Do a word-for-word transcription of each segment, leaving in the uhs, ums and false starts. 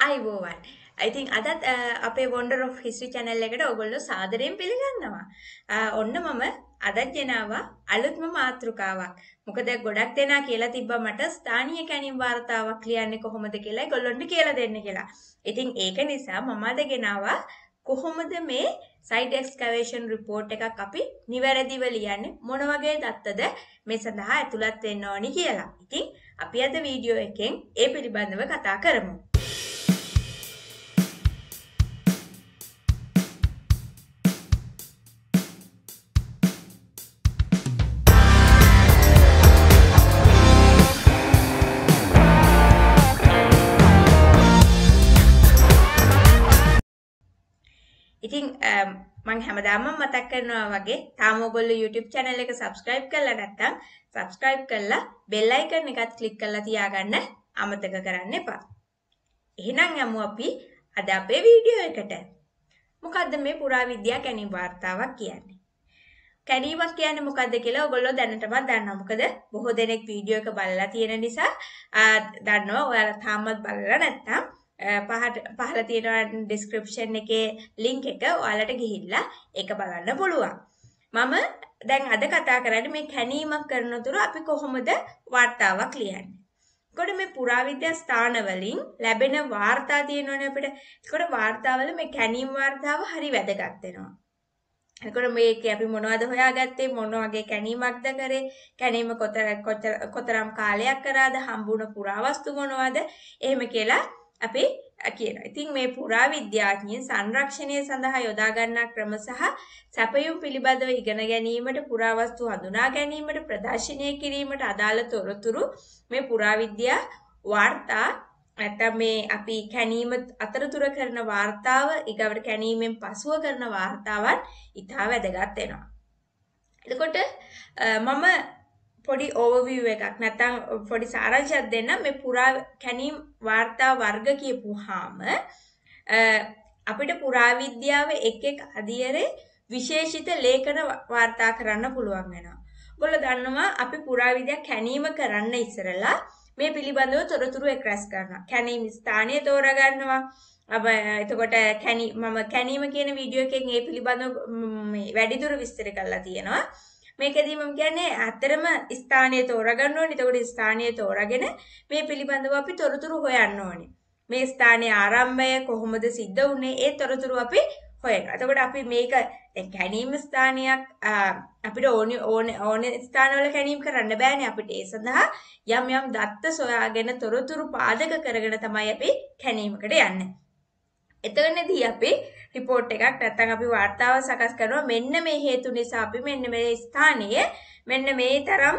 අයිබෝවන්. I think අදත් අපේ Wonder of History channel එකට ඔයගොල්ලෝ සාදරයෙන් පිළිගන්නවා. ඔන්න මම අදත් ගෙනාවා අලුත්ම මාතෘකාවක්. මොකද ගොඩක් දෙනා කියලා තිබ්බා මට ස්ථානීය කැණීම් වාර්තාවක් ලියන්නේ කොහොමද කියලා ඒගොල්ලොන්ට කියලා දෙන්න කියලා. ඉතින් ඒක නිසා මම අද ගෙනාවා කොහොමද මේ site excavation report එකක් අපි නිවැරදිව ලියන්නේ මොන වගේ දත්තද මේ සඳහා ඇතුළත් වෙන්න ඕනි කියලා. ඉතින් අපි අද වීඩියෝ එකෙන් ඒ පිළිබඳව කතා කරමු. ඉතින් මම හැමදාම මතක් කරනවා වගේ තාම ඔයගොල්ලෝ YouTube channel එක subscribe කරලා නැත්නම් subscribe කරලා bell icon එකත් click කරලා තියාගන්න අමතක කරන්න එපා. එහෙනම් යමු අපි අද අපේ වීඩියෝ එකට. මොකද්ද මේ පුරාවිද්‍යා කැණීම් වාර්තාවක් කියන්නේ? කැණීමක් කියන්නේ මොකද්ද කියලා ඔයගොල්ලෝ දැනටමත් දන්නවා. මොකද බොහෝ දෙනෙක් වීඩියෝ එක බලලා තියෙන නිසා දන්නවා. ඔයාලා තාමත් බලලා නැත්නම් පහට පහල තියෙන description එකේ link එක ඔයාලට ගිහිල්ලා ඒක බලන්න පුළුවන්. මම දැන් අද කතා කරන්නේ මේ කැණීමක් කරනතුරු අපි කොහොමද වාර්තාවක් ලියන්නේ. එතකොට මේ පුරාවිද්‍යා ස්ථාන වලින් ලැබෙන වාර්තා තියෙනවනේ අපිට. එතකොට වාර්තාවල මේ කැණීම් වාර්තාව හරි වැදගත් වෙනවා. එතකොට මේකේ අපි මොනවද හොයාගත්තේ, මොන වගේ කැණීමක්ද කරේ, කැණීම කොතර කොතරම් කාලයක් කරාද, හම්බුණ පුරාවස්තු මොනවද, එහෙම කියලා අපි කියනවා. ඉතින් මේ පුරාවිද්‍යාඥයන් සංරක්ෂණය සඳහා යොදා ගන්නා ක්‍රම සහ සැපයුම් පිළිබඳව ඉගෙන ගැනීමට, පුරාවස්තු හඳුනා ගැනීමට, ප්‍රදර්ශනය කිරීමට අදාළ තොරතුරු මේ පුරාවිද්‍යා වාර්තා නැත්නම් මේ අපි කැණීම අතරතුර කරන වාර්තාව, ඊගවට කැණීමෙන් පසුව කරන වාර්තාවන් ඉතා වැදගත් වෙනවා. එතකොට මම පොඩි overview එකක් නැත්නම් පොඩි සාරාංශයක් දෙන්න. මේ පුරා කැණීම් වාර්තා වර්ග කියපුවාම අපිට පුරාවිද්‍යාව එක් එක් අධ්‍යයනයේ විශේෂිත ලේඛන වාර්තා කරන්න පුළුවන් වෙනවා. ඔයගොල්ලෝ දන්නවා අපි පුරාවිද්‍යා කැණීම කරන්න ඉස්සරලා මේ පිළිබඳව තොරතුරු එක්රැස් කරනවා. කැණීම් ස්ථානය තෝරා ගන්නවා. අප එතකොට කැණී මම කැණීම කියන වීඩියෝ එකෙන් මේ පිළිබඳව මේ වැඩිදුර විස්තර කරලා තියෙනවා. මේකදී මම කියන්නේ අතරම ස්ථානය තෝරගන්න ඕනේ. එතකොට ස්ථානය තෝරාගෙන මේ පිළිබඳව අපි තොරතුරු හොයන්න ඕනේ. මේ ස්ථානයේ ආරම්භය කොහොමද සිද්ධ වුනේ, ඒ තොරතුරු අපි හොයනවා. එතකොට අපි මේක දැන් කැණීම් ස්ථානයක් අපිට ඕනේ ඕනේ ඕනේ ස්ථානවල කැණීම් කරන්න බෑනේ. අපිට ඒ සඳහා යම් යම් දත්ත සොයාගෙන තොරතුරු පාදක කරගෙන තමයි අපි කැණීමකට යන්නේ. එතනදී අපි report එකක් නැත්නම් අපි වාර්තාව සකස් කරනවා. මෙන්න මේ හේතු නිසා අපි මෙන්න මේ ස්ථානයේ මෙන්න මේ තරම්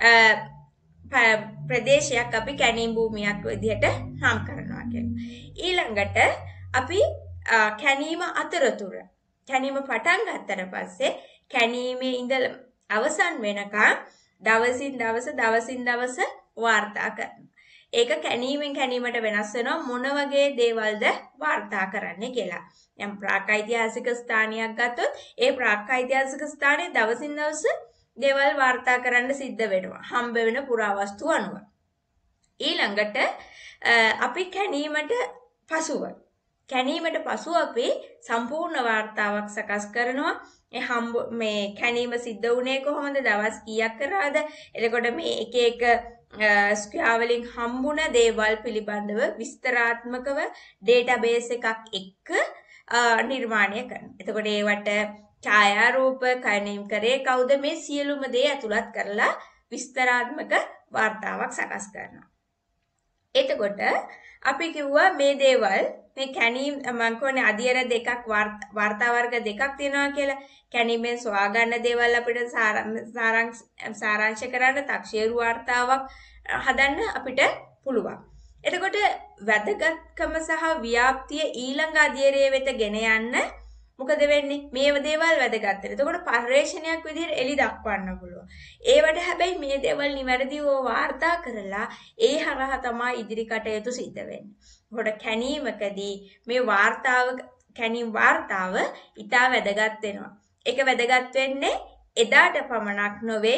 ප්‍රදේශයක් අපි කැණීම් භූමියක් විදිහට නම් කරනවා කියලා. ඊළඟට අපි කැණීම අතරතුර කැණීම පටන් ගත්තට පස්සේ කැණීමේ ඉඳලා අවසන් වෙනකන් දවසින් දවස දවසින් දවස වාර්තා කරනවා. ඒක කැණීමෙන් කැණීමට වෙනස් වෙනවා මොන වගේ දේවල්ද වාර්තා කරන්නේ කියලා. දැන් ප්‍රාග්ඓතිහාසික ස්ථානයක් ගත්තොත් ඒ ප්‍රාග්ඓතිහාසික ස්ථානයේ දවසින් දවස දේවල් වාර්තා කරන්න සිද්ධ වෙනවා. හම්බ වෙන පුරාවස්තු අනුව. ඊළඟට අපි කැණීමට පසුව කැණීමට පසුව අපි සම්පූර්ණ වාර්තාවක් සකස් කරනවා. ඒ හම්බ මේ කැණීම සිද්ධ වුණේ කොහොමද? දවස් කීයක් කරාද? එතකොට මේ එක එක ස්ක්‍රියා වලින් හම්බුණ දේවල් පිළිබඳව විස්තරාත්මකව ඩේටාබේස් එකක් එක්ක නිර්මාණය කරනවා. එතකොට ඒවට ඡායාරූප, කැණීම් කරේ කවුද, මේ සියලුම දේ ඇතුළත් කරලා විස්තරාත්මක වාර්තාවක් සකස් කරනවා. එතකොට අපි කිව්වා මේ දේවල් මේ කැණීම් මම කියන්නේ අධ්‍යයන දෙකක් වාර්තා වර්ග දෙකක් තියෙනවා කියලා. කැණීමෙන් සොයා ගන්න දේවල් අපිට සාරාංශ සාරාංශ කරන්න තක්ෂේරු වාර්තාවක් හදන්න අපිට පුළුවන්. එතකොට වැදගත්කම සහ ව්‍යාප්තිය ඊළඟ අධ්‍යයනයේ වෙත ගෙන යන්න මොකද වෙන්නේ? මේව දේවල් වැදගත් වෙන. එතකොට පර්යේෂණයක් විදිහට එලි දක්වන්න පුළුවන්. ඒවට හැබැයි මේ දේවල් නිවැරදිව වාර්තා කරලා ඒ හරහා තමයි ඉදිරි කටයුතු සිද්ධ වෙන්නේ. ඒකට කැණීමකදී මේ වාර්තාව කැණීම් වාර්තාව ඉතා වැදගත් වෙනවා. ඒක වැදගත් වෙන්නේ එදාට පමණක් නොවේ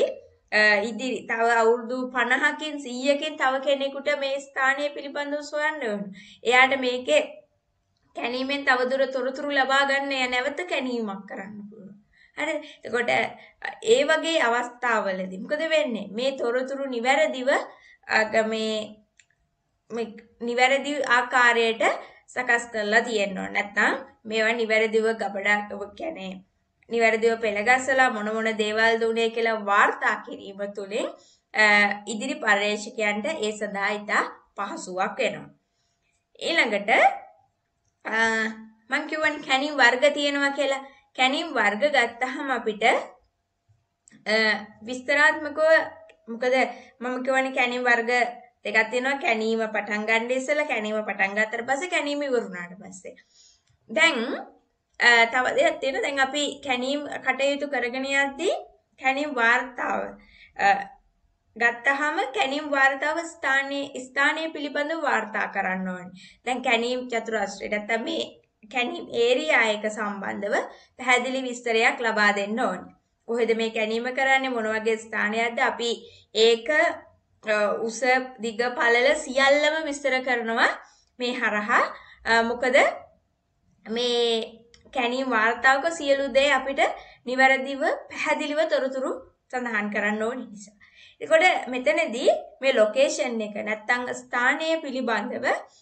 ඉදිරි තව අවුරුදු පනහකින් සීයකින් තව කෙනෙකුට මේ ස්ථානය පිළිබඳව සොයන්න ඕන. එයාට මේකේ කැණීමෙන් තවදුර තොරතුරු ලබා ගන්න ය නැවත කැණීමක් කරන්න පුළුවන්. හරි. එතකොට ඒ වගේ අවස්ථාවලදී මොකද වෙන්නේ? මේ තොරතුරු නිවැරදිව මේ මේ නිවැරදි ආකාරයට සකස් කරලා තියෙන්න ඕන. නැත්නම් මේවා නිවැරදිව ගබඩා කියන්නේ නිවැරදිව පෙළගස්සලා මොන මොන දේවල් දුනේ කියලා වාර්තා කිරීම තුළින් ඉදිරි පර්යේෂකයන්ට ඒ සඳහා ඉතා පහසුවක් වෙනවා. ඊළඟට මම කියවනේ කැණීම් වර්ග තියෙනවා කියලා. කැණීම් වර්ග ගත්තහම අපිට විස්තරාත්මකව මොකද මම කියවනේ කැණීම් වර්ග දෙකක් තියෙනවා. කැණීම පටන් ගන්න ඉස්සෙල්ලා කැණීම පටන් ගත්තට පස්සේ කැණීම ඉවරුණාට පස්සේ. දැන් තව දෙයක් තියෙනවා. දැන් අපි කැණීම් කටයුතු කරගෙන යද්දී කැණීම් වාර්තාව ගත්තහම කැණීම් වාර්තාව ස්ථානයේ ස්ථානයේ පිළිබඳව වාර්තා කරන්න ඕනේ. දැන් කැණීම් චතුරස්‍රය නැත්නම් මේ කැණීම් ඒරියා එක සම්බන්ධව පැහැදිලි විස්තරයක් ලබා දෙන්න ඕනේ. කොහෙද මේ කැණීම කරන්නේ, මොන වගේ ස්ථානයක්ද, අපි ඒක උස දිග පළල සියල්ලම විස්තර කරනවා මේ හරහා. මොකද මේ කැණීම් වාර්තාවක සියලු දේ අපිට නිවැරදිව පැහැදිලිව තොරතුරු සඳහන් කරන්න ඕනේ නිසා. එතකොට මෙතනදී මේ ලොකේෂන් එක නැත්තම් ස්ථානය පිළිබඳව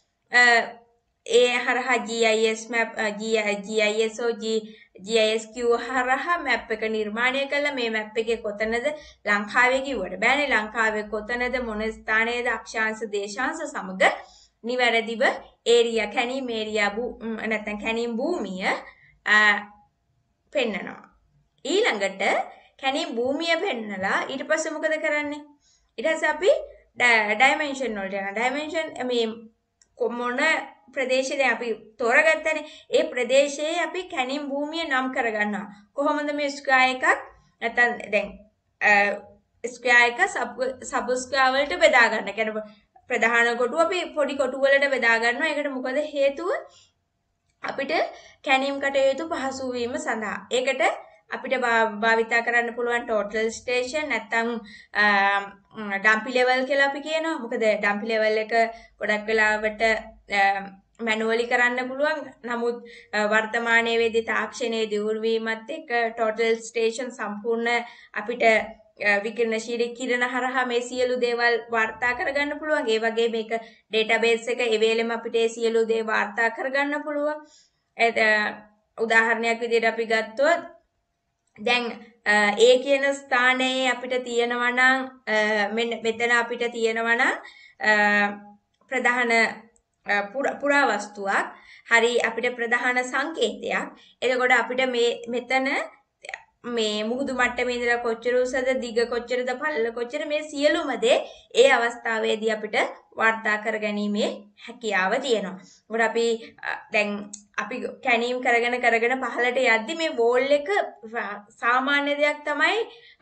ඒ හරහා G I S map G I S O G I S Q හරහා map එක නිර්මාණය කළා. මේ map එකේ කොතනද ලංකාවේ කිව්වට බෑනේ. ලංකාවේ කොතනද මොන ස්ථානයේද අක්ෂාංශ දේශාංශ සමග නිවැරදිව ඒරියා කැණීම් ඒරියා නැත්තම් කැණීම් භූමිය පෙන්නනවා. ඊළඟට කැණීම් භූමිය පෙන්නලා ඊට පස්සේ මොකද කරන්නේ? ඊට පස්සේ අපි ඩයිමෙන්ෂන් වලට යනවා. ඩයිමෙන්ෂන් මේ මොන ප්‍රදේශයද අපි තෝරගත්තනේ. ඒ ප්‍රදේශයේ අපි කැණීම් භූමිය නම් කරගන්නවා. කොහොමද මේ ස්ක්වයර් එකක් නැත්තම් දැන් ස්ක්වයර් එක සබ් ස්ක්වයර් වලට බෙදා ගන්න. කියන්නේ ප්‍රධාන කොටුව අපි පොඩි කොටු වලට බෙදා ගන්නවා. ඒකට මොකද හේතුව? අපිට කැණීම් කටයුතු පහසු වීම සඳහා. ඒකට අපිට භාවිතා කරන්න පුළුවන් ටෝටල් ස්ටේෂන් නැත්නම් ඩම්පි ලෙවල් කියලා අපි කියනවා. මොකද ඩම්පි ලෙවල් එක ගොඩක් වෙලාවට මැනුවලි කරන්න පුළුවන්. නමුත් වර්තමානයේ වෙදී තාක්ෂණයේ දියුණු වීමත් එක්ක ටෝටල් ස්ටේෂන් සම්පූර්ණ අපිට විකිරණශීලී කිරණ හරහා මේ සියලු දේවල් වාර්තා කරගන්න පුළුවන්. ඒ වගේ මේක ඩේටාබේස් එක ඒ වෙලෙම අපිට ඒ සියලු දේ වාර්තා කරගන්න පුළුවන්. උදාහරණයක් විදිහට අපි ගත්තොත් දැන් ඒ කියන ස්ථානයේ අපිට තියෙනවා නම් මෙන්න මෙතන අපිට තියෙනවා නම් ප්‍රධාන පුරාවස්තුවක් හරි අපිට ප්‍රධාන සංකේතයක්. එතකොට අපිට මේ මෙතන මේ මුහුදු මට්ටමේ ඉඳලා කොච්චර උසද, දිග කොච්චරද, පළල කොච්චර, මේ සියලුම දේ ඒ අවස්ථාවේදී අපිට වාර්තා කරගැනීමේ හැකියාව තියෙනවා. මොකද අපි දැන් අපි කැණීම් කරගෙන කරගෙන පහළට යද්දි මේ වෝල් එක සාමාන්‍ය දෙයක් තමයි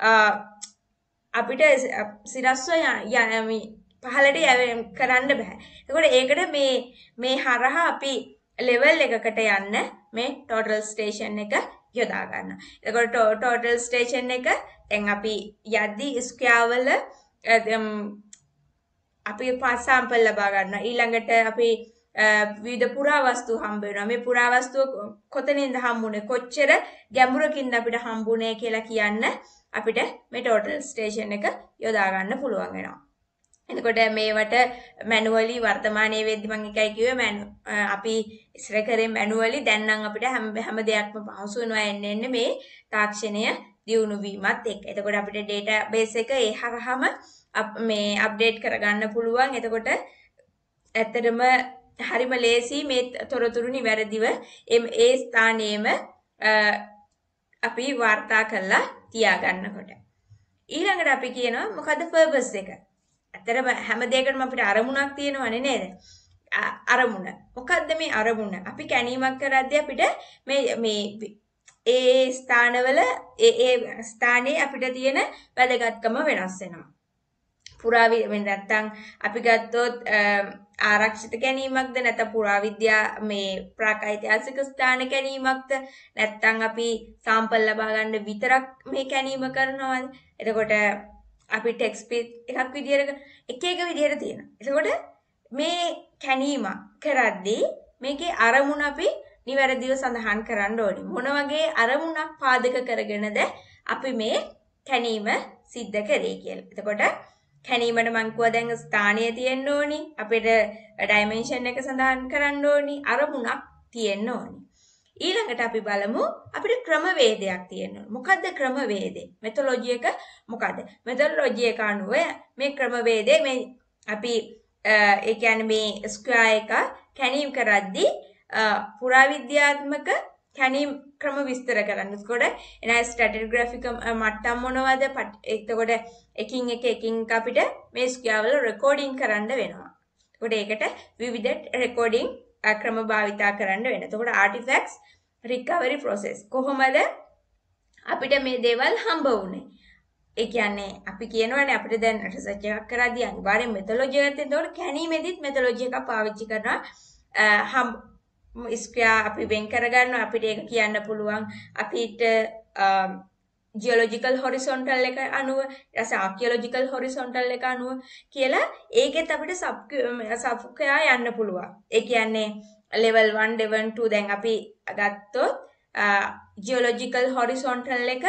අපිට සිරස්ව පහළට කරන්න බෑ. ඒකට ඒකට මේ මේ හරහා අපි ලෙවල් එකකට යන්න මේ ටෝටල් ස්ටේෂන් එක යොදා ගන්න. එතකොට ටෝටල් ස්ටේෂන් එක දැන් අපි යද්දි ස්ක්වයර් වල අපි පාස් සැම්පල් ලබා ගන්නවා. ඊළඟට අපි විවිධ පුරාවස්තු හම්බ වෙනවා. මේ පුරාවස්තුව කොතනින්ද හම්බුනේ, කොච්චර ගැඹුරකින්ද අපිට හම්බුනේ කියලා කියන්න අපිට මේ ටෝටල් ස්ටේෂන් එක යොදා ගන්න පුළුවන් වෙනවා. එතකොට මේවට මැනුවලි වර්තමානයේ වෙද්දි මම එකයි කිව්වේ අපි ඉස්සර කරේ මැනුවලි. දැන් නම් අපිට හැම හැම දෙයක්ම පහසු වෙනවා එන්න එන්න මේ තාක්ෂණය දියුණු වීමත් එක්ක. එතකොට අපිට ඩේටාබේස් එක ඒ හරහාම මේ අප්ඩේට් කරගන්න පුළුවන්. එතකොට ඇත්තටම හරිම ලේසි මේ තොරතුරු නිවැරදිව ඒ ස්ථානයේම අපි වාර්තා කරලා තියාගන්නකොට. ඊළඟට අපි කියනවා මොකද්ද පර්පස් එක? ඇත්තටම හැම දෙයකටම අපිට අරමුණක් තියෙනවනේ නේද? අරමුණ. මොකද්ද මේ අරමුණ? අපි කැණීමක් කරද්දී අපිට මේ මේ ඒ ස්ථානවල ඒ ඒ ස්ථානයේ අපිට තියෙන වැදගත්කම වෙනස් වෙනවා. පුරාවි නැත්තම් අපි ගත්තොත් ආරක්ෂිත කැණීමක්ද නැත්නම් පුරාවිද්‍යා මේ ප්‍රාග්ඓතිහාසික ස්ථාන කැණීමක්ද නැත්නම් අපි සාම්පල් ලබා ගන්න විතරක් මේ කැණීම කරනවද? එතකොට අපි ටෙක්ස්ට් එකක් විදියට එක එක විදියට තියෙනවා. එතකොට මේ කැණීම කරද්දී මේකේ අරමුණ අපි නිවැරදිව සඳහන් කරන්න ඕනේ. මොන වගේ අරමුණක් පාදක කරගෙනද අපි මේ කැණීම සිද්ධ කරේ කියලා. එතකොට කැණීමට මං කිව්වා දැන් ස්ථානය තියෙන්න ඕනි. අපිට ඩයිමන්ෂන් එක සඳහන් කරන්න ඕනි. අරමුණක් තියෙන්න ඕනි. ඊළඟට අපි බලමු අපිට ක්‍රමවේදයක් තියෙන්න ඕන. මොකද්ද ක්‍රමවේදය? මෙතොලොජි එක මොකද්ද? මෙතොලොජි එක අනුව මේ ක්‍රමවේදය මේ අපි ඒ කියන්නේ මේ ස්ක්වයර් එක කැණීම් කරද්දී පුරාවිද්‍යාත්මක කැණීම් ක්‍රම විස්තර කරන්න. එතකොට එන ස්ටැටිග්‍රැෆික මට්ටම් මොනවද? එතකොට එකින් එක එකින් අපිට මේ ස්ක්වයර් වල රෙකෝඩින් කරන්න වෙනවා. එතකොට ඒකට විවිධ රෙකෝඩින් ක්‍රම භාවිතා කරන්න වෙනවා. එතකොට ආටිෆැක්ට්ස් රිකවරි ප්‍රොසෙස් කොහොමද අපිට මේ දේවල් හම්බ වුනේ? ඒ කියන්නේ අපි කියනවානේ අපිට දැන් රිසර්ච් එකක් කරද්දී අනිවාර්යෙන් මෙතොලොජි එකක් තියෙනවා. එතකොට කැණීමෙදිත් මෙතොලොජි එකක් පාවිච්චි කරනවා. හම් ස්ක්වයර් අපි වෙන් කරගන්නවා. අපිට ඒක කියන්න පුළුවන් අපිට ජියොලොජිකල් හොරිසොන්ටල් එක අනුව ඊට ආකියොලොජිකල් හොරිසොන්ටල් එක අනුව කියලා ඒකෙත් අපිට සබ් ස්ක්වයර් යන්න පුළුවන්. ඒ කියන්නේ level one level two දැන් අපි ගත්තොත් ජියොලොජිකල් හොරිසොන්ටල් එක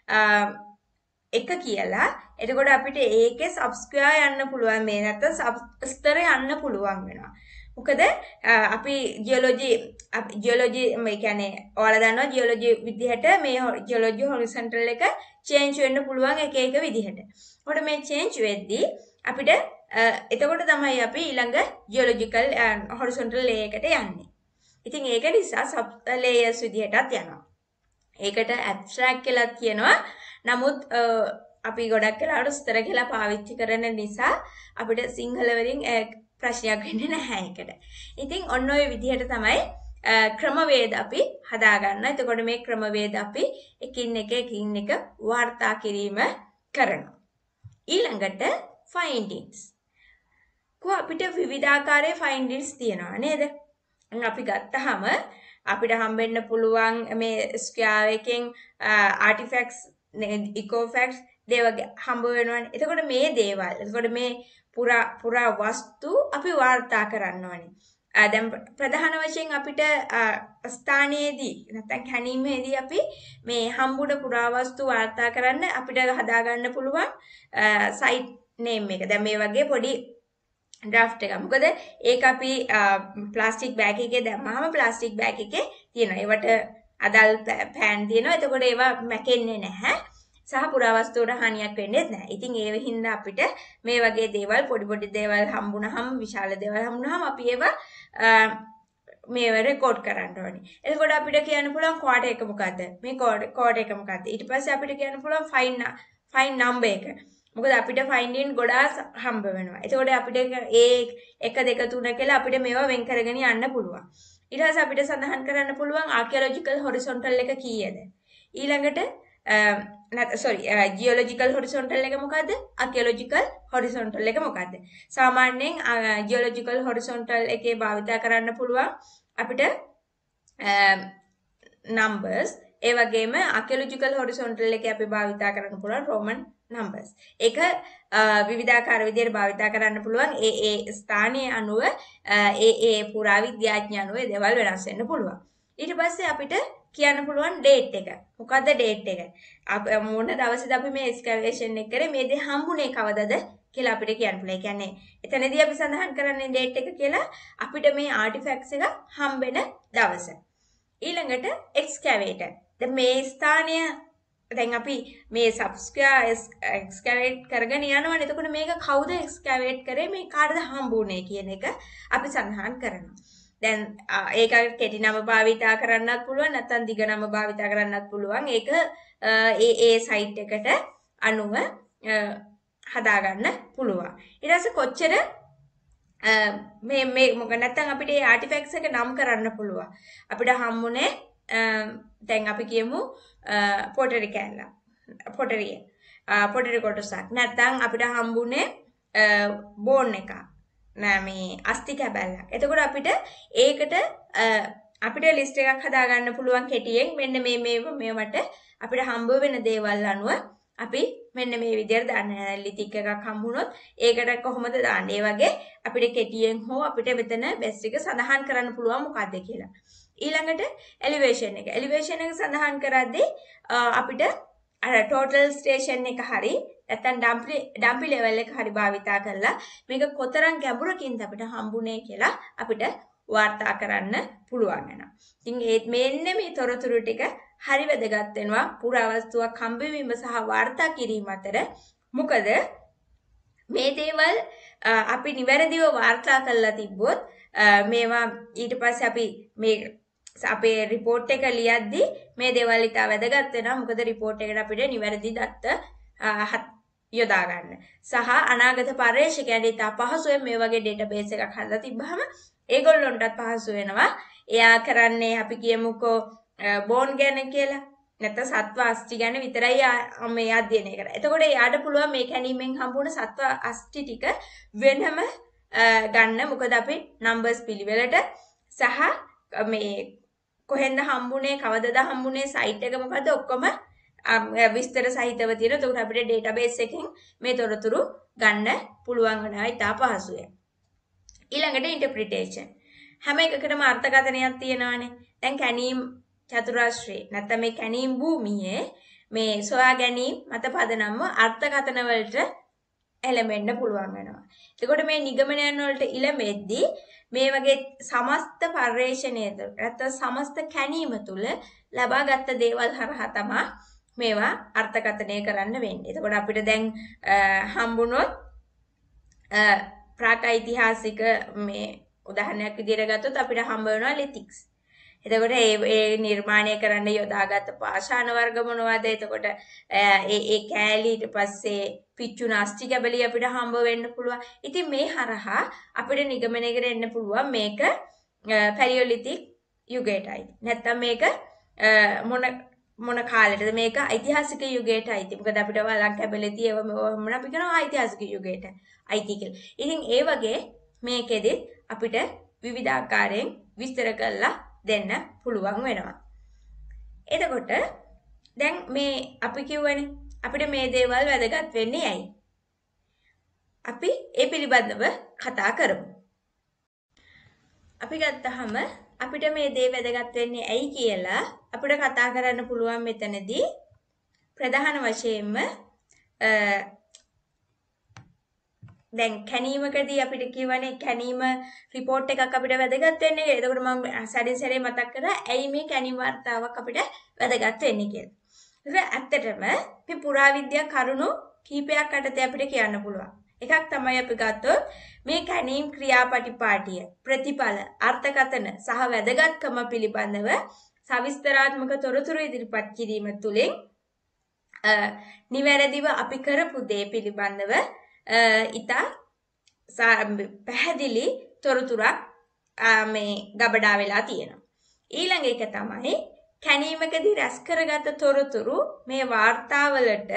එක කියලා. එතකොට අපිට ඒකේ සබ් ස්ක්වයර් යන්න පුළුවන්. මේ නැත්නම් සබ් ස්තර යන්න පුළුවන් වෙනවා. මොකද අපි ජියොලොජි ජියොලොජි මේ කියන්නේ ඔයාලා දන්නවා ජියොලොජි විදිහට මේ ජියොලොජි හොරිසොන්ටල් එක චේන්ජ් වෙන්න පුළුවන් එක එක විදිහට. ඒකට මේ චේන්ජ් වෙද්දී අපිට එතකොට තමයි අපි ඊළඟ ජියොලොජිකල් හොරිසොන්ටල් ලේයර් එකට යන්නේ. ඉතින් ඒක නිසා සබ් ලේයර්ස් විදිහටත් යනවා. ඒකට ඇබ්ස්ට්‍රැක්ට් කියලා කියනවා. නමුත් අපි ගොඩක් වෙලාවට ස්තර කියලා පාවිච්චි කරන නිසා අපිට සිංහල වලින් ප්‍රශ්නයක් වෙන්නේ නැහැ ඒකට. ඉතින් ඔන්න ඔය විදිහට තමයි ක්‍රමවේද අපි හදාගන්න. එතකොට මේ ක්‍රමවේද අපි එකින් එක එකින් එක වාර්තා කිරීම කරනවා. ඊළඟට findings. කො අපිට විවිධාකාරයේ findings තියෙනවා නේද? අපි ගත්තාම අපිට හම්බෙන්න පුළුවන් මේ ස්ක්වයර් එකෙන් ආටිෆැක්ට්ස් ඉකෝ ෆැක්ට්ස් දේවල් හම්බ වෙනවනේ. එතකොට මේ දේවල් එතකොට මේ පුරා පුරා වස්තු අපි වාර්තා කරන්න ඕනේ. දැන් ප්‍රධාන වශයෙන් අපිට ස්ථානයේදී නැත්නම් කැණීමේදී අපි මේ හම්බුන පුරාවස්තු වාර්තා කරන්න අපිට හදාගන්න පුළුවන් සයිට් නේම් එක. දැන් මේ වගේ පොඩි ඩ්‍රාෆ්ට් එකක්. මොකද ඒක අපි ප්ලාස්ටික් බෑග් එකේ දැම්මම ප්ලාස්ටික් බෑග් එකේ තියෙනවා. ඒවට අදාළ පෑන් තියෙනවා. එතකොට ඒවා මැකෙන්නේ නැහැ. සහ පුරාවස්තුවට හානියක් වෙන්නේ නැහැ. ඉතින් ඒ හින්දා අපිට මේ වගේ දේවල් පොඩි පොඩි දේවල් හම්බුනහම විශාල දේවල් හම්බුනහම අපි ඒවා මේව රෙකෝඩ් කරන්න ඕනේ. එතකොට අපිට කියන්න පුළුවන් කෝඩ් එක මොකද්ද? මේ කෝඩ් කෝඩ් එක මොකද්ද? ඊට පස්සේ අපිට කියන්න පුළුවන් ෆයින් ෆයින් නම්බර් එක. මොකද අපිට ෆයින්ඩින් ගොඩාක් හම්බ වෙනවා. එතකොට අපිට ඒ එක දෙක තුන කියලා අපිට මේවා වෙන් කරගෙන යන්න පුළුවන්. ඊට පස්සේ අපිට සඳහන් කරන්න පුළුවන් ආකියොලොජිකල් හොරිසොන්ටල් එක කීයද? ඊළඟට නැත් සෝරි ජියොලොජිකල් හොරිසොන්ටල් එක මොකද්ද? ආකියොලොජිකල් හොරිසොන්ටල් එක මොකද්ද? සාමාන්‍යයෙන් ජියොලොජිකල් හොරිසොන්ටල් එකේ භාවිතා කරන්න පුළුවන් අපිට numbers. ඒ වගේම ආකියොලොජිකල් හොරිසොන්ටල් එකේ අපි භාවිතා කරන්න පුළුවන් රෝමන් numbers. ඒක විවිධාකාර විදිහට භාවිතා කරන්න පුළුවන්. ඒ ඒ ස්ථානයේ අනුව ඒ ඒ පුරාවිද්‍යාඥ අනුව දේවල් වෙනස් වෙන්න පුළුවන්. ඊට පස්සේ අපිට කියන්න පුළුවන් date එක. මොකද්ද date එක? අප මොන දවසේද අපි මේ excavation එක කරේ මේ දේ හම්බුනේ කවදද කියලා අපිට කියන්න පුළුවන්. ඒ කියන්නේ එතනදී අපි සඳහන් කරන්නේ date එක කියලා අපිට මේ artifacts එක හම්බෙන දවස. ඊළඟට excavator. දැන් මේ ස්ථානය දැන් අපි මේ subsquare excavate කරගෙන යනවනේ. එතකොට මේක කවුද excavate කරේ? මේ කාටද හම්බුනේ කියන එක අපි සඳහන් කරනවා. දැන් ඒක කෙටි නම භාවිතා කරන්නත් පුළුවන් නැත්නම් දිග නම භාවිතා කරන්නත් පුළුවන්. ඒක ඒ ඒ සයිට් එකට අනුව හදාගන්න පුළුවන්. ඊට පස්සේ කොච්චර මේ මේ මොකද නැත්නම් අපිට මේ ආටිෆැක්ට්ස් එක නම් කරන්න පුළුවන්. අපිට හම්බුනේ දැන් අපි කියමු පොටරි කෑල්ල. පොටරිය. පොටරි කොටසක්. නැත්නම් අපිට හම්බුනේ බෝන් එකක්. නෑ මේ අස්ති කැබැල්ලක්. එතකොට අපිට ඒකට අපිට ලිස්ට් එකක් හදාගන්න පුළුවන් කෙටියෙන් මෙන්න මේ මේ මේවට අපිට හම්බ වෙන දේවල් අනුව අපි මෙන්න මේ විදිහට දාන්න ඇනලිටික් එකක් හම්බුනොත් ඒකට කොහොමද දාන්නේ? ඒ වගේ අපිට කෙටියෙන් හෝ අපිට මෙතන බේසික් එක සඳහන් කරන්න පුළුවන් මොකක්ද කියලා. ඊළඟට එලිවේෂන් එක. එලිවේෂන් එක සඳහන් කරද්දී අපිට අර ටෝටල් ස්ටේෂන් එක හරි නැත්නම් ඩම්පි ඩම්පි ලෙවල් එක හරි භාවිතා කරලා මේක කොතරම් ගැඹුරකින්ද අපිට හම්බුනේ කියලා අපිට වාර්තා කරන්න පුළුවන් වෙනවා. ඉතින් ඒ මෙන්න මේ තොරතුරු ටික හරි වැදගත් වෙනවා පුරාවස්තුවක් හම්බවීම සහ වාර්තා කිරීම අතර. මොකද මේ දේවල් අපි නිවැරදිව වාර්තා කරලා තිබ්බොත් මේවා ඊට පස්සේ අපි මේ අපේ රිපෝට් එක ලියද්දී මේ දේවල් ඉතා වැදගත් වෙනවා. මොකද රිපෝට් එකට අපිට නිවැරදි දත්ත යොදා ගන්න. සහ අනාගත පර්යේෂකයන්ට ඉතා පහසුවෙන් මේ වගේ ඩේටාබේස් එකක් හදලා තිබ්බහම ඒගොල්ලොන්ටත් පහසු වෙනවා. එයා කරන්නේ අපි කියමුකෝ බෝන් ගැන කියලා. නැත්නම් සත්ව අස්ටි ගැන විතරයි මේ අධ්‍යයනය කරන්නේ. එතකොට එයාට පුළුවන් මේ කැණීමෙන් හම්බුන සත්ව අස්ටි ටික වෙනම ගන්න. මොකද අපි නම්බර්ස් පිළිවෙලට සහ මේ කොහෙන්ද හම්බුනේ කවදද හම්බුනේ සයිට් එක මොකද්ද ඔක්කොම විස්තර සහිතව තියෙන. එතකොට අපිට ඩේටාබේස් එකෙන් මේ තොරතුරු ගන්න පුළුවන් වෙනවා ඉතා පහසුවෙන්. ඊළඟට ඉන්ටර්ප්‍රිටේෂන්. හැම එකකටම අර්ථකථනයක් තියෙනවානේ. දැන් කැණීම් චතුරාශ්‍රයේ නැත්නම් මේ කැණීම් භූමියේ මේ සොයා ගැනීම මත පදනම්ව අර්ථකථන වලට එළඹෙන්න පුළුවන් වෙනවා. එතකොට මේ නිගමනයන් වලට ඉලෙමෙද්දී මේ වගේ සමස්ත පර්යේෂණයද නැත්නම් සමස්ත කැණීම තුල ලබාගත් දේවල් හරහා තමයි මේවා අර්ථකථනය කරන්න වෙන්නේ. එතකොට අපිට දැන් හම්බුනොත් ප්‍රාක් ඓතිහාසික මේ උදාහරණයක් විදිහට ගත්තොත් අපිට හම්බ වෙනවා ලිතික්ස්. එතකොට ඒ ඒ නිර්මාණය කරන්න යොදාගත් පාෂාණ වර්ග මොනවද? එතකොට ඒ ඒ කෑලි ඊට පස්සේ පිච්චු නාස්ටි කැබලි අපිට හම්බ වෙන්න පුළුවන්. ඉතින් මේ හරහා අපිට නිගමනයකට එන්න පුළුවන් මේක පැලියොලිතික් යුගයටයි. නැත්තම් මේක මොන මොන කාලෙටද මේක ඓතිහාසික යුගයටයි. මොකද අපිට වලක් කැබලි තියෙව මොන අපි කියනවා ඓතිහාසික යුගයට අයිති කියලා. ඉතින් ඒ වගේ මේකෙදි අපිට විවිධාකාරයෙන් විස්තර කරලා දෙන්න පුළුවන් වෙනවා. එතකොට දැන් මේ අපි කියවනේ අපිට මේ දේවල් වැදගත් වෙන්නේ ඇයි? අපි ඒ පිළිබඳව කතා කරමු. අපි ගත්තහම අපිට මේ දේ වැදගත් වෙන්නේ ඇයි කියලා අපිට කතා කරන්න පුළුවන් මෙතනදී ප්‍රධාන වශයෙන්ම දැන් කැණීමකදී අපිට කියවනේ කැණීම රිපෝට් එකක් අපිට වැදගත් වෙන්නේ කියලා. එතකොට මම සැරින් සැරේ මතක් කරා ඇයි මේ කැණීම වර්තාවක් අපිට වැදගත් වෙන්නේ කියලා. ඒක ඇත්තටම මේ පුරාවිද්‍යා කරුණු කීපයක් අතර අපිට කියන්න පුළුවන්. එකක් තමයි අපි ගත්තොත් මේ කැණීම් ක්‍රියාපටිපාටිය ප්‍රතිඵල අර්ථකථන සහ වැදගත්කම පිළිබඳව සවිස්තරාත්මක තොරතුරු ඉදිරිපත් කිරීම තුළින් නිවැරදිව අපි කරපු දේ පිළිබඳව ඉතා පැහැදිලි තොරතුරක් මේ ගබඩා වෙලා තියෙනවා. ඊළඟ එක තමයි කැණීමකදී රැස් කරගත තොරතුරු මේ වාර්තාවලට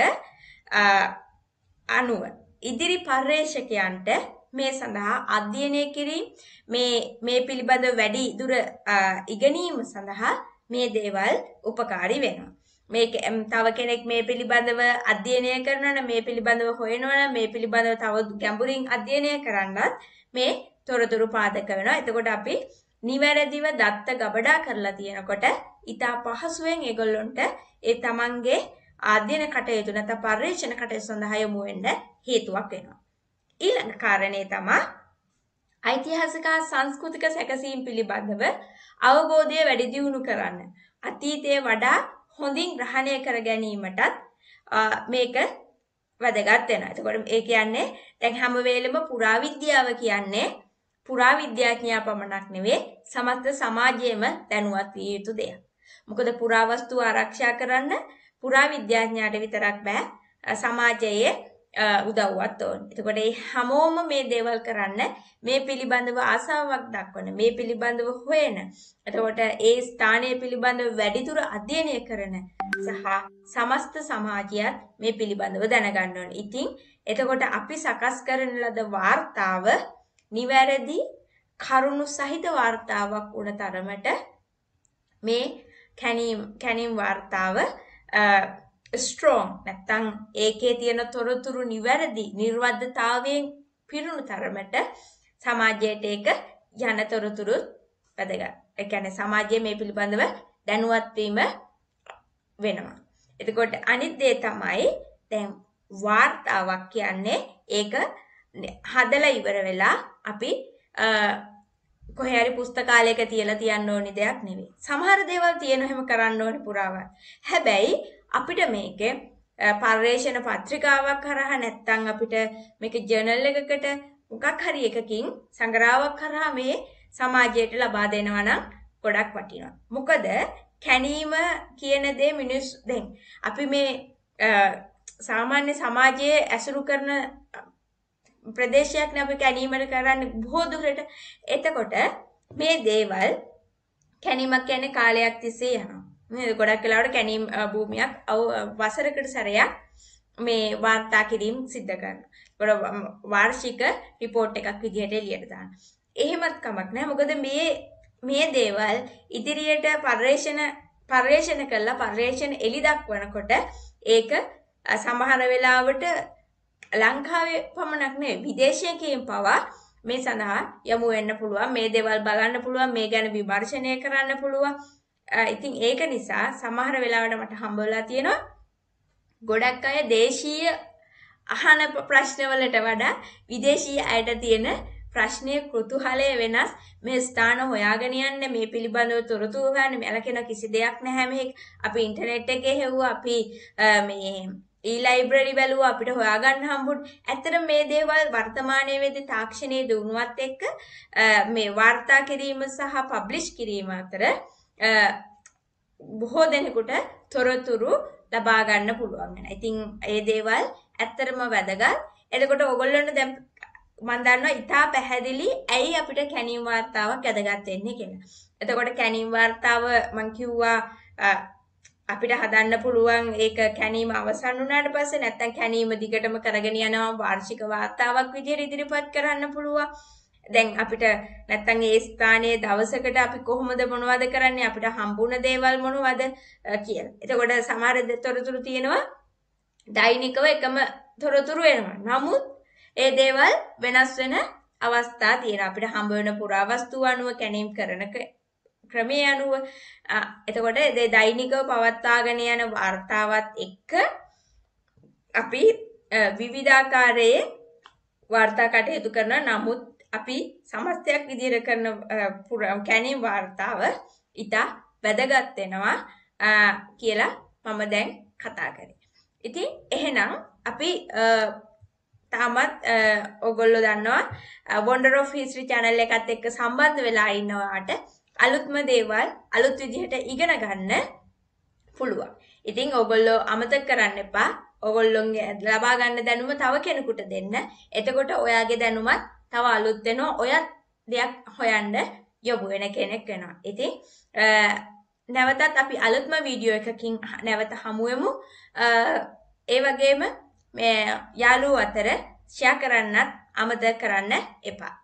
අනුව ඉදිරි පර්යේෂකයන්ට මේ සඳහා අධ්‍යයනය කිරීම මේ මේ පිළිබඳව වැඩි දුර ඉගෙනීම සඳහා මේ දේවල් උපකාරී වෙනවා. මේක තව කෙනෙක් මේ පිළිබඳව අධ්‍යයනය කරනවා නම් මේ පිළිබඳව හොයනවා නම් මේ පිළිබඳව තව ගැඹුරින් අධ්‍යයනය කරන්නත් මේ තොරතුරු පාදක වෙනවා. එතකොට අපි නිවැරදිව දත්ත ගබඩා කරලා තියෙනකොට ඉතා පහසුවෙන් ඒගොල්ලොන්ට ඒ තමන්ගේ අධ්‍යයන කටයුතු නැත්නම් පර්යේෂණ කටයුතු සඳහා යොමු වෙන්න හේතුවක් වෙනවා. ඊළඟ කාරණේ තමයි ඓතිහාසික සංස්කෘතික සැකසීම් පිළිබඳව අවබෝධය වැඩි දියුණු කරන්න. අතීතයේ වඩා හොඳින් ග්‍රහණය කර ගැනීමටත් මේක වැදගත් වෙනවා. එතකොට ඒ කියන්නේ දැන් හැම වෙලෙම පුරාවිද්‍යාව කියන්නේ පුරාවිද්‍යාඥයා පමණක් නෙවෙයි සමස්ත සමාජයේම දැනුවත් විය යුතු දෙයක්. මොකද පුරාවස්තු ආරක්ෂා කරන්න පුරාවිද්‍යාඥයාට විතරක් බෑ සමාජයේ උදව්වක් ඕනේ. එතකොට මේ හැමෝම මේ දේවල් කරන්න මේ පිළිබඳව ආසාවක් දක්වන මේ පිළිබඳව හොයන එතකොට ඒ ස්ථානයේ පිළිබඳව වැඩිදුර අධ්‍යයනය කරන සහ සමස්ත සමාජයත් මේ පිළිබඳව දැනගන්න ඕනේ. ඉතින් එතකොට අපි සකස් කරන ලද වාර්තාව නිවැරදි කරුණු සහිත වාර්තාවක් වුණ තරමට මේ කැණීම් කැණීම් වාර්තාව strong නැත්තම් ඒකේ තියෙන තොරතුරු නිවැරදි නිර්වද්‍යතාවයෙන් පිරුණු තරමට සමාජයට ඒක යන තොරතුරු වැදගත්. ඒ කියන්නේ සමාජයේ මේ පිළිබඳව දැනුවත් වීම වෙනවා. එතකොට අනිත් දේ තමයි දැන් වාර්තාවක් කියන්නේ ඒක හදලා ඉවර වෙලා අපි කොහේ හරි පුස්තකාලයක තියලා තියන්න ඕනි දෙයක් නෙවෙයි. සමහර දේවල් තියෙන හැම කරන්න ඕනි පුරාවක්. හැබැයි අපිට මේකේ පර්යේෂණ පත්‍රිකාවක් කරා නැත්නම් අපිට මේක ජර්නල් එකකට මොකක් හරි එකකින් සංග්‍රහයක් කරා මේ සමාජයට ලබා දෙනවා නම් ගොඩක් වටිනවා. මොකද කැණීම කියන දේ මිනිස් දැන් අපි මේ සාමාන්‍ය සමාජයේ ඇසුරු කරන ප්‍රදේශයක් නේ අපි කැණීමට කරන්නේ බොහෝ දුරට. එතකොට මේ දේවල් කැණීමක් කියන්නේ කාලයක් තිස්සේ යනවා. මේ ගොඩක් වෙලාවට කැණීම් භූමියක් වසරකට සැරයක් මේ වාර්තා කිරීම සිද්ධ කරනවා. වාර්ෂික රිපෝට් එකක් විදිහට එළියට දානවා. එහෙමත් කමක් නැහැ. මොකද මේ මේ දේවල් ඉදිරියට පර්යේෂණ පර්යේෂණ කළා පර්යේෂණ එළි දක්වනකොට ඒක සමහර වෙලාවට ලංකාවේ පමණක් නෙවෙයි විදේශයකින් පවා මේ සඳහා යමු වෙන්න පුළුවන්. මේ දේවල් බලන්න පුළුවන්. මේ ගැන විමර්ශනය කරන්න පුළුවන්. ඉතින් ඒක නිසා සමහර වෙලාවට මට හම්බවලා තියෙනවා ගොඩක් අය දේශීය අහන ප්‍රශ්න වලට වඩා විදේශීය අයට තියෙන ප්‍රශ්නයේ කුතුහලය වෙනස්. මේ ස්ථාන හොයාගෙන යන්නේ මේ පිළිබඳව තොරතුරු ගන්න මෙලකෙන කිසි දෙයක් නැහැ. මේ අපි ඉන්ටර්නෙට් එකේ හෙව්වා අපි මේ e-library බැලුවා අපිට හොයාගන්න හම්බුනේ. ඇත්තට මේ දේවල් වර්තමානයේ වෙද්දී තාක්ෂණයේ දුණුවත් එක්ක මේ වාර්තා කිරීම සහ පබ්ලිෂ් කිරීම අතර බොහෝ දෙනෙකුට තොරතුරු ලබා ගන්න පුළුවන් වෙනවා. ඉතින් මේ දේවල් ඇත්තටම වැදගත්. එතකොට ඕගොල්ලන්ට දැන් මම දන්නවා ඉතා පැහැදිලි ඇයි අපිට කැණීම් වාර්තාවක් වැදගත් වෙන්නේ කියලා. එතකොට කැණීම් වාර්තාව මම කිව්වා අපිට හදන්න පුළුවන් ඒක කැණීම අවසන් වුණාට පස්සේ නැත්තම් කැණීම දිගටම කරගෙන යනවා වාර්ෂික වාර්තාවක් විදිහට ඉදිරිපත් කරන්න පුළුවන්. දැන් අපිට නැත්තම් ඒ ස්ථානයේ දවසකට අපි කොහොමද මොනවද කරන්නේ අපිට හම්බුන දේවල් මොනවද කියලා. එතකොට සමහර තොරතුරු තියෙනවා දෛනිකව එකම තොරතුරු එනවා. නමුත් ඒ දේවල් වෙනස් වෙන අවස්ථා තියෙනවා. අපිට හම්බ වෙන පුරාවස්තු අනුව කැණීම් කරන ක්‍රමයේ අනුව එතකොට ඒ දෛනිකව පවත්වාගෙන යන වාර්තාවත් එක්ක අපි විවිධාකාරයේ වාර්තා කටයුතු කරන නමුත් අපි සමස්තයක් විදිහට කරන කැණීම් වාර්තාව ඉතා වැදගත් වෙනවා කියලා මම දැන් කතා කරේ. ඉතින් එහෙනම් අපි තාමත් ඔයගොල්ලෝ දන්නවා Wonder of History channel එකත් එක්ක සම්බන්ධ වෙලා ඉන්නවාට අලුත්ම දේවල් අලුත් විදිහට ඉගෙන ගන්න පුළුවන්. ඉතින් ඔයගොල්ලෝ අමතක කරන්න එපා. ඔයගොල්ලෝගේ ලබා ගන්න දැනුම තව කෙනෙකුට දෙන්න. එතකොට ඔයාගේ දැනුමත් තව අලුත් වෙනවා. ඔයත් දෙයක් හොයන්න යොමු වෙන කෙනෙක් වෙනවා. ඉතින් නැවතත් අපි අලුත්ම වීඩියෝ එකකින් නැවත හමු වෙමු. ඒ වගේම මේ යාළුවෝ අතර ෂෙයා කරන්නත් අමතක කරන්න එපා.